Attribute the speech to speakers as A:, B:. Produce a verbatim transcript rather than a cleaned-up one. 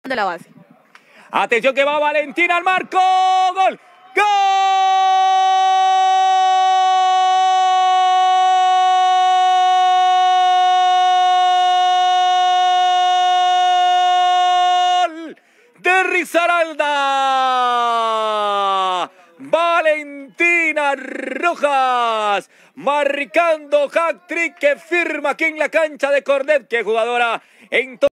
A: de la base.
B: Atención que va Valentina al marco. ¡Gol! ¡Gol! De Risaralda. Valentina Rojas marcando hat-trick que firma aquí en la cancha de Cornet. ¡Qué jugadora! En